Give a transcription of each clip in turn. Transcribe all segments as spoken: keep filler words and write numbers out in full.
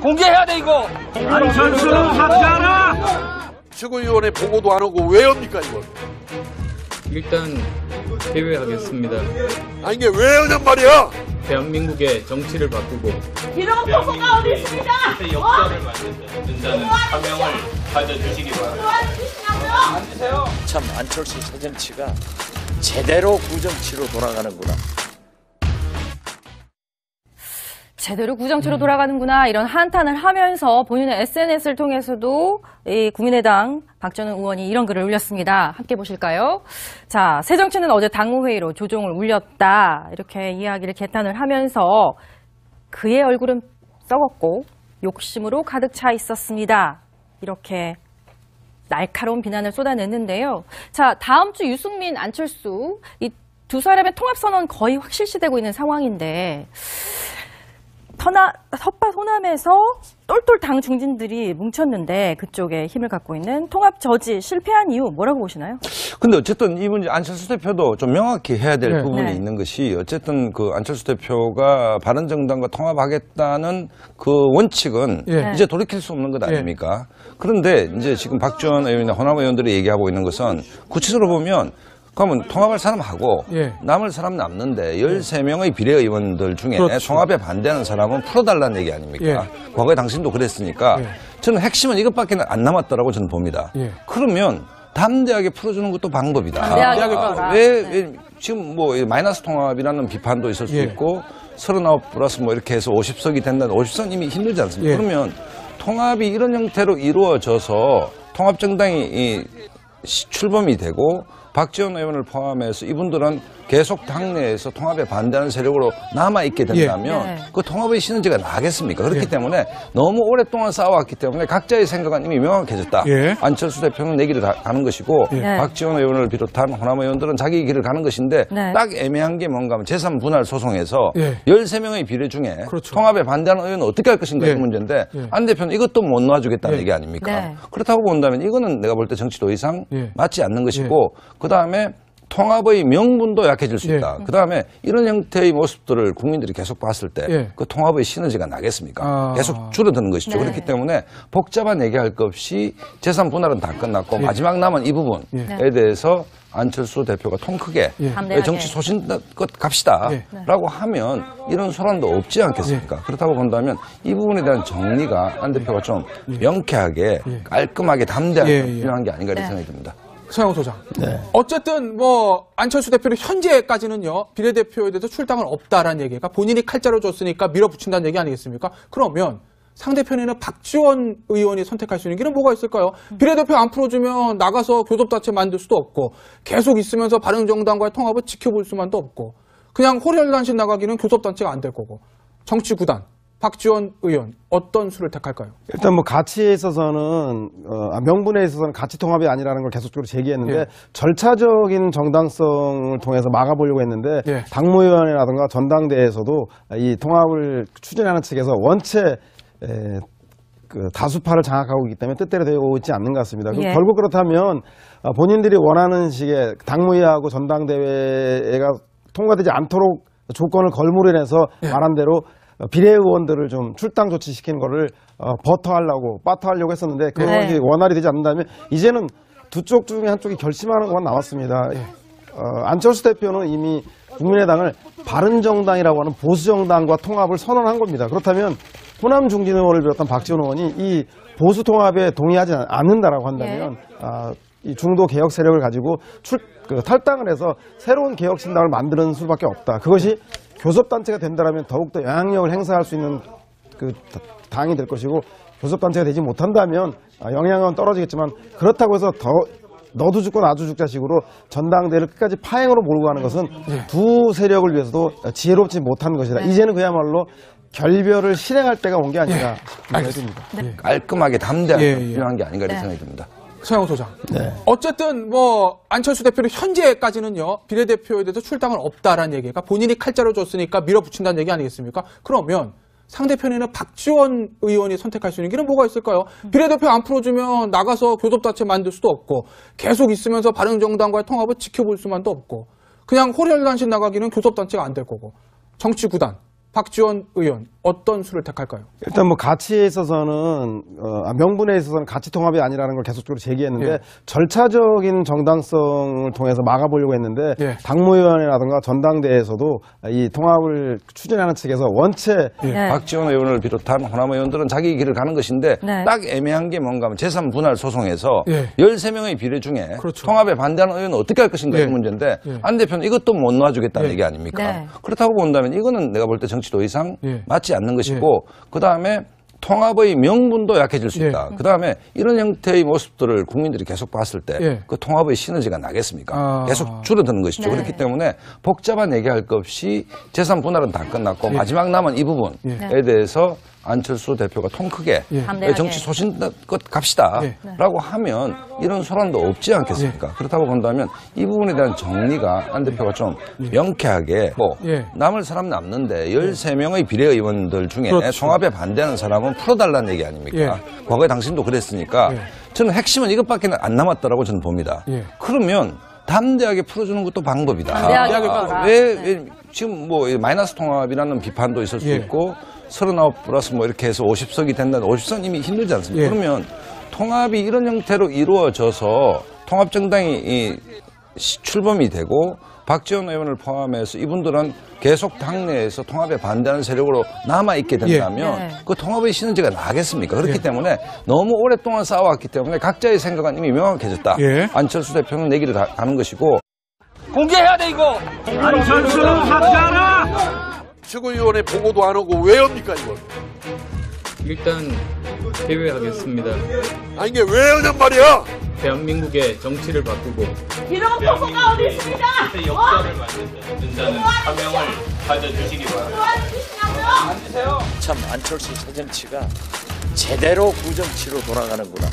공개해야 돼 이거. 안철수 합치하라. 최고위원회 보고도 안 오고 왜 합니까 이걸? 일단 제외하겠습니다. 아니 이게 왜 하냔 말이야? 대한민국의 정치를 바꾸고 이런 보고가 어디 있습니다. 역사를 만든다는 사명을 가져주시기 바랍니다. 앉으세요. 참 안철수 새정치가 제대로 구정치로 돌아가는구나. 제대로 구정치로 돌아가는구나 이런 한탄을 하면서 본인의 에스엔에스를 통해서도 이 국민의당 박지원 의원이 이런 글을 올렸습니다. 함께 보실까요? 자, 새정치는 어제 당무회의로 조종을 울렸다 이렇게 이야기를 개탄을 하면서 그의 얼굴은 썩었고 욕심으로 가득 차 있었습니다. 이렇게 날카로운 비난을 쏟아냈는데요. 자, 다음 주 유승민, 안철수 이 두 사람의 통합선언 거의 확실시되고 있는 상황인데 터나, 텃밭 호남에서 똘똘 당 중진들이 뭉쳤는데 그쪽에 힘을 갖고 있는 통합 저지 실패한 이유 뭐라고 보시나요? 근데 어쨌든 이분 안철수 대표도 좀 명확히 해야 될 네. 부분이 네. 있는 것이 어쨌든 그 안철수 대표가 바른정당과 통합하겠다는 그 원칙은 예. 이제 돌이킬 수 없는 것 아닙니까? 예. 그런데 이제 지금 박지원 의원이나 호남 의원들이 얘기하고 있는 것은 구체적으로 보면 그러면 통합할 사람하고 예. 남을 사람 남는데 열세 명의 비례의원들 중에 그렇죠. 통합에 반대하는 사람은 풀어달라는 얘기 아닙니까? 예. 과거에 당신도 그랬으니까 예. 저는 핵심은 이것밖에 안 남았다라고 저는 봅니다. 예. 그러면 담대하게 풀어주는 것도 방법이다. 담대하게 아, 풀어라. 왜, 네. 왜 지금 뭐 마이너스 통합이라는 비판도 있을 수 예. 있고 서른아홉 플러스 뭐 이렇게 해서 오십 석이 된다는 오십 석 이미 힘들지 않습니까? 예. 그러면 통합이 이런 형태로 이루어져서 통합정당이 이 시- 출범이 되고 박지원 의원을 포함해서 이분들은 계속 당내에서 통합에 반대하는 세력으로 남아있게 된다면 예. 네. 그 통합의 시너지가 나겠습니까? 그렇기 예. 때문에 너무 오랫동안 싸워왔기 때문에 각자의 생각은 이미 명확해졌다. 예. 안철수 대표는 내 길을 가- 가는 것이고 예. 박지원 의원을 비롯한 호남 의원들은 자기 길을 가는 것인데 네. 딱 애매한 게 뭔가 하면 재산 분할 소송에서 예. 열세 명의 비례 중에 그렇죠. 통합에 반대하는 의원은 어떻게 할 것인가 예. 이 문제인데 예. 안 대표는 이것도 못 놔주겠다는 예. 얘기 아닙니까? 네. 그렇다고 본다면 이거는 내가 볼 때 정치 더 이상 예. 맞지 않는 것이고 그다음에 통합의 명분도 약해질 수 예. 있다. 그다음에 이런 형태의 모습들을 국민들이 계속 봤을 때 그 예. 통합의 시너지가 나겠습니까? 아. 계속 줄어드는 것이죠. 네. 그렇기 때문에 복잡한 얘기할 것 없이 재산 분할은 다 끝났고 예. 마지막 남은 이 부분에 예. 대해서 안철수 대표가 통 크게 예. 담대하게. 정치 소신껏 갑시다 예. 라고 하면 이런 소란도 없지 않겠습니까? 예. 그렇다고 본다면 이 부분에 대한 정리가 안 대표가 좀 명쾌하게 깔끔하게 담대하게 예, 예. 필요한 게 아닌가 이런 네. 생각이 듭니다. 서영호 소장. 어쨌든 뭐 안철수 대표는 현재까지는요 비례대표에 대해서 출당은 없다라는 얘기가 본인이 칼자루 줬으니까 밀어붙인다는 얘기 아니겠습니까? 그러면 상대편에는 박지원 의원이 선택할 수 있는 길은 뭐가 있을까요? 비례대표 안 풀어주면 나가서 교섭단체 만들 수도 없고 계속 있으면서 바른정당과의 통합을 지켜볼 수만도 없고 그냥 호련단신 나가기는 교섭단체가 안 될 거고 정치구단 박지원 의원 어떤 수를 택할까요? 일단 뭐 가치에 있어서는 어, 명분에 있어서는 가치 통합이 아니라는 걸 계속적으로 제기했는데 예. 절차적인 정당성을 통해서 막아보려고 했는데 예. 당무위원회라든가 전당대회에서도 이 통합을 추진하는 측에서 원체 에, 그 다수파를 장악하고 있기 때문에 뜻대로 되고 있지 않는 것 같습니다. 예. 결국 그렇다면 어, 본인들이 원하는 식의 당무위하고 전당대회가 통과되지 않도록 조건을 걸므로 인해서 예. 말한 대로 비례의원들을 좀 출당 조치시키는 거를 어, 버터하려고 빠터하려고 했었는데 그런 네. 게 원활히 되지 않는다면 이제는 두 쪽 중에 한쪽이 결심하는 것만 남았습니다. 어, 안철수 대표는 이미 국민의당을 바른정당이라고 하는 보수정당과 통합을 선언한 겁니다. 그렇다면 호남 중진 의원을 비롯한 박지원 의원이 이 보수 통합에 동의하지 않는다라고 한다면 예. 아, 이 중도 개혁 세력을 가지고 출, 그, 탈당을 해서 새로운 개혁 신당을 만드는 수밖에 없다. 그것이 교섭단체가 된다면 더욱더 영향력을 행사할 수 있는 그 당이 될 것이고 교섭단체가 되지 못한다면 영향은 떨어지겠지만 그렇다고 해서 더 너도 죽고 나도 죽자식으로 전당대회를 끝까지 파행으로 몰고 가는 것은 두 세력을 위해서도 지혜롭지 못한 것이다. 이제는 그야말로 결별을 실행할 때가 온 게 아니라 생각이 듭니다. 깔끔하게 담대하게 예, 예. 필요한 게 아닌가 이런 네. 생각이 듭니다. 서영호 소장. 어쨌든 뭐 안철수 대표는 현재까지는요 비례대표에 대해서 출당은 없다라는 얘기가 본인이 칼자루 줬으니까 밀어붙인다는 얘기 아니겠습니까? 그러면 상대편에는 박지원 의원이 선택할 수 있는 길은 뭐가 있을까요? 비례대표 안 풀어주면 나가서 교섭단체 만들 수도 없고 계속 있으면서 바른정당과의 통합을 지켜볼 수만도 없고 그냥 호련단신 나가기는 교섭단체가 안 될 거고 정치구단 박지원 의원 어떤 수를 택할까요? 일단 뭐 가치에 있어서는 어, 명분에 있어서는 가치 통합이 아니라는 걸 계속적으로 제기했는데 예. 절차적인 정당성을 통해서 막아보려고 했는데 예. 당무위원회라든가 전당대회에서도 이 통합을 추진하는 측에서 원체 네. 박지원 의원을 비롯한 호남 의원들은 자기 길을 가는 것인데 네. 딱 애매한 게 뭔가 하면 재산 분할 소송에서 예. 열세 명의 비례 중에 그렇죠. 통합에 반대하는 의원은 어떻게 할 것인가 예. 이 문제인데 예. 안 대표는 이것도 못 놔주겠다는 예. 얘기 아닙니까? 네. 그렇다고 본다면 이거는 내가 볼 때 정치 더 이상 예. 맞지 않는 것이고 그다음에 통합의 명분도 약해질 수 예. 있다. 그다음에 이런 형태의 모습들을 국민들이 계속 봤을 때 예. 그 통합의 시너지가 나겠습니까? 아. 계속 줄어드는 것이죠. 네. 그렇기 때문에 복잡한 얘기할 것 없이 재산 분할은 다 끝났고 예. 마지막 남은 이 부분에 예. 대해서 안철수 대표가 통 크게 예. 담대하게. 정치 소신껏 갑시다 예. 라고 하면 이런 소란도 없지 않겠습니까? 예. 그렇다고 본다면 이 부분에 대한 정리가 안 대표가 좀 명쾌하게 뭐 예. 남을 사람 남는데 열세 명의 비례의원들 중에 그렇죠. 통합에 반대하는 사람은 풀어달라는 얘기 아닙니까? 예. 과거에 당신도 그랬으니까 예. 저는 핵심은 이것밖에 안 남았다라고 저는 봅니다. 예. 그러면 담대하게 풀어주는 것도 방법이다. 담대하게 아, 풀어라. 왜, 네. 왜 지금 뭐 마이너스 통합이라는 비판도 있을 수 예. 있고 서른아홉 플러스 뭐 이렇게 해서 오십 석이 된다는 오십 석은 이미 힘들지 않습니까? 예. 그러면 통합이 이런 형태로 이루어져서 통합정당이 이 시- 출범이 되고 박지원 의원을 포함해서 이분들은 계속 당내에서 통합에 반대하는 세력으로 남아있게 된다면 예. 네. 그 통합의 시너지가 나겠습니까? 그렇기 예. 때문에 너무 오랫동안 싸워왔기 때문에 각자의 생각은 이미 명확해졌다. 예. 안철수 대표는 내기를 가- 가는 것이고 공개해야 돼 이거. 최고위원회 보고도 안 하고 왜 합니까 이걸? 일단 제외하겠습니다. 아니 이게 왜 하냔 말이야? 대한민국의 정치를 바꾸고 이런 포고가 어디 있습니까? 역사를 만든다는 사명을 가져주시기 바랍니다. 도와주시냐고요? 참 안철수 새정치가 제대로 구정치로 돌아가는구나.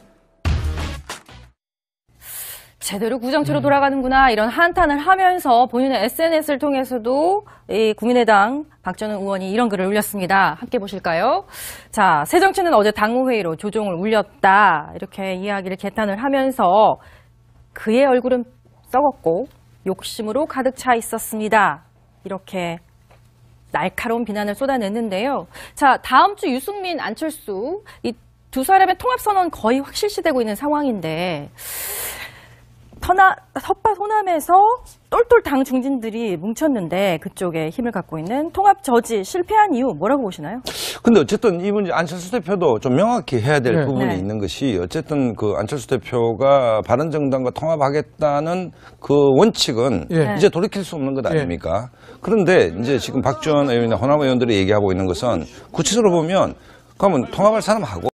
제대로 구정치로 돌아가는구나 이런 한탄을 하면서 본인의 에스엔에스를 통해서도 이 국민의당 박지원 의원이 이런 글을 올렸습니다. 함께 보실까요? 자, 새정치는 어제 당무회의로 조종을 울렸다 이렇게 이야기를 개탄을 하면서 그의 얼굴은 썩었고 욕심으로 가득 차 있었습니다. 이렇게 날카로운 비난을 쏟아냈는데요. 자, 다음 주 유승민, 안철수 이 두 사람의 통합선언 거의 확실시되고 있는 상황인데 터나, 텃밭 호남에서 똘똘 당 중진들이 뭉쳤는데 그쪽에 힘을 갖고 있는 통합 저지 실패한 이유 뭐라고 보시나요? 근데 어쨌든 이 문제 안철수 대표도 좀 명확히 해야 될 네. 부분이 네. 있는 것이 어쨌든 그 안철수 대표가 바른정당과 통합하겠다는 그 원칙은 예. 이제 돌이킬 수 없는 것 아닙니까? 그런데 이제 지금 박지원 의원이나 호남 의원들이 얘기하고 있는 것은 구체적으로 보면 그러면 통합할 사람하고